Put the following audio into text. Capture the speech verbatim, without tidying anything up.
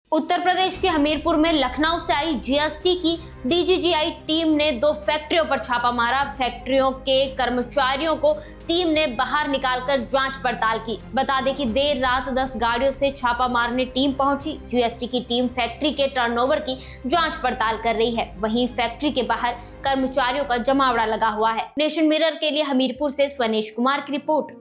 उत्तर प्रदेश के हमीरपुर में लखनऊ से आई जीएसटी की डीजीजीआई टीम ने दो फैक्ट्रियों पर छापा मारा। फैक्ट्रियों के कर्मचारियों को टीम ने बाहर निकालकर जांच पड़ताल की। बता दें कि देर रात दस गाड़ियों से छापा मारने टीम पहुंची। जीएसटी की टीम फैक्ट्री के टर्नओवर की जांच पड़ताल कर रही है। वहीं फैक्ट्री के बाहर कर्मचारियों का जमावड़ा लगा हुआ है। नेशन मिरर के लिए हमीरपुर से स्वनेश कुमार की रिपोर्ट।